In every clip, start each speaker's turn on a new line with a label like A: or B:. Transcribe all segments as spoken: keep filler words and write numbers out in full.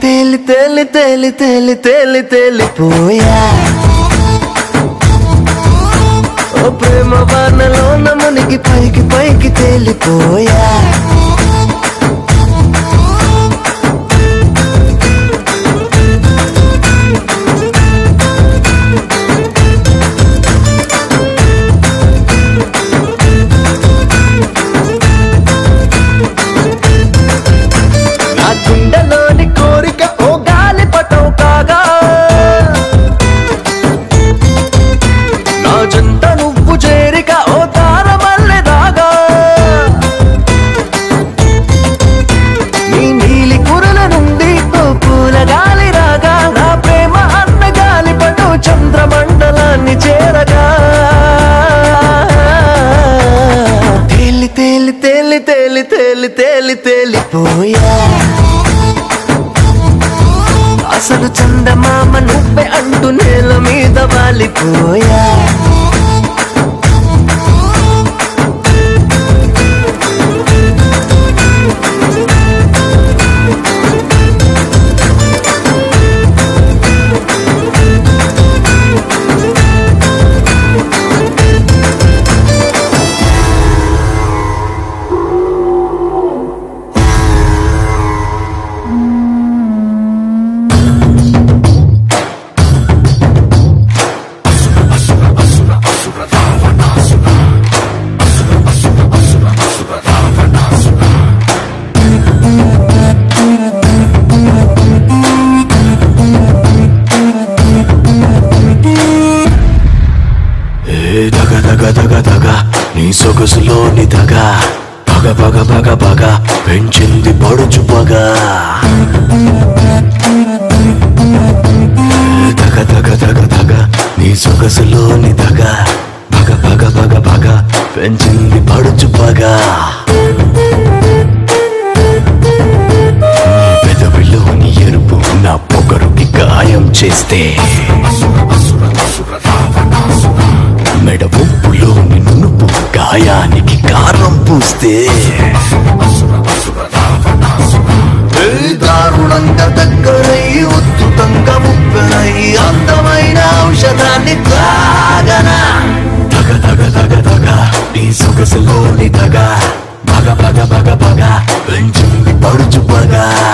A: తేలి తేలి తేలి తేలి తేలి తేలిపోయా ఓ ప్రేమ వానలోన మునిగి పైకి పైకి తేలిపోయా గుండెలోని కోరిక ఓ గాలి పటం కాగా నా జంట నువ్వు చేరిక ఓ తార మల్లె దాగా నీ నీలి కురల నుండి ఓ పూల గాలి రాగా నా ప్రేమ అన్న గాలి పటం చంద్రమండలాన్ని చేరగా తేలి తేలి తేలి తేలి తేలి తేలి తేలిపోయా అసలు చందమామ నువ్వే అంటూ నేల మీద వాలిపోయా దగ దగ దగ దగ నీ సొగసులోని దగ పగ పగ పగ పగ పెంచింది పడుచు పగ దగ దగ దగ దగ నీ సొగసులోని దగ పగ పగ పగ పగ పెంచింది పడుచు పగ పెదవిలోని ఎరుపు నా పొగరుకి గాయం చేస్తే మెడ ఉప్పులోని నునుపు గాయానికి కారం పూస్తే దారుణంగా దగ్గరై ఉద్ధృతంగా ముప్పెనై అందమైన ఔషధాన్ని తాగనా దగ దగ దగ దగ నీ సొగసులోని దగ బగ బగ బగ బగ పెంచింది పడుచు పగ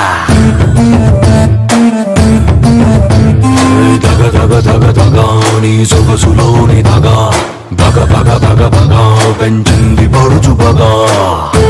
A: దగ దగ దగ దగ నీ సొగసులోని దగ బగ బగ బగ బగ పెంచింది పడుచు పగ